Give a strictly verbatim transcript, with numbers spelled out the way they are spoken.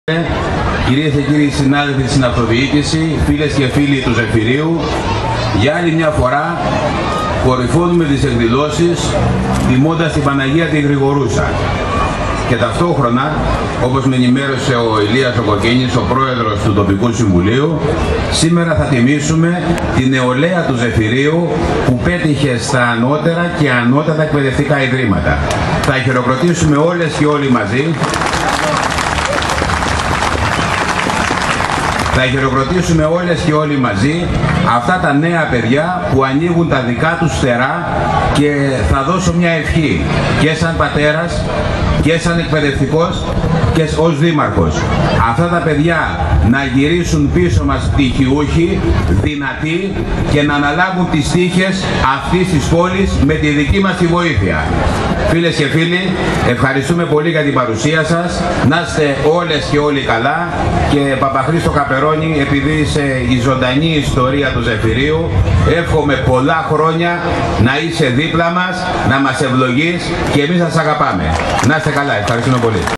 Κυρίες και κύριοι συνάδελφοι στην αυτοδιοίκηση, φίλες και φίλοι του Ζεφυρίου, για άλλη μια φορά κορυφώνουμε τις εκδηλώσεις τιμώντας την Παναγία τη Γρηγορούσα. Και ταυτόχρονα, όπως με ενημέρωσε ο Ηλίας ο Κοκκίνης, ο πρόεδρος του τοπικού συμβουλίου, σήμερα θα τιμήσουμε την νεολαία του Ζεφυρίου που πέτυχε στα ανώτερα και ανώτατα εκπαιδευτικά ιδρύματα. Θα χειροκροτήσουμε όλες και όλοι μαζί. Θα χειροκροτήσουμε όλες και όλοι μαζί αυτά τα νέα παιδιά που ανοίγουν τα δικά τους φτερά, και θα δώσω μια ευχή και σαν πατέρας και σαν εκπαιδευτικός και ως δήμαρχος. Αυτά τα παιδιά να γυρίσουν πίσω μας πτυχιούχοι, δυνατοί, και να αναλάβουν τις τύχες αυτής της πόλης με τη δική μας τη βοήθεια. Φίλες και φίλοι, ευχαριστούμε πολύ για την παρουσία σας. Να είστε όλες και όλοι καλά, και Παπαχρήστο Καπερώνη, επειδή είσαι η ζωντανή ιστορία του Ζεφυρίου, εύχομαι πολλά χρόνια να είσαι δίπλα μας, να μας ευλογείς, και εμείς σας αγαπάμε. Να είστε καλά, ευχαριστούμε πολύ.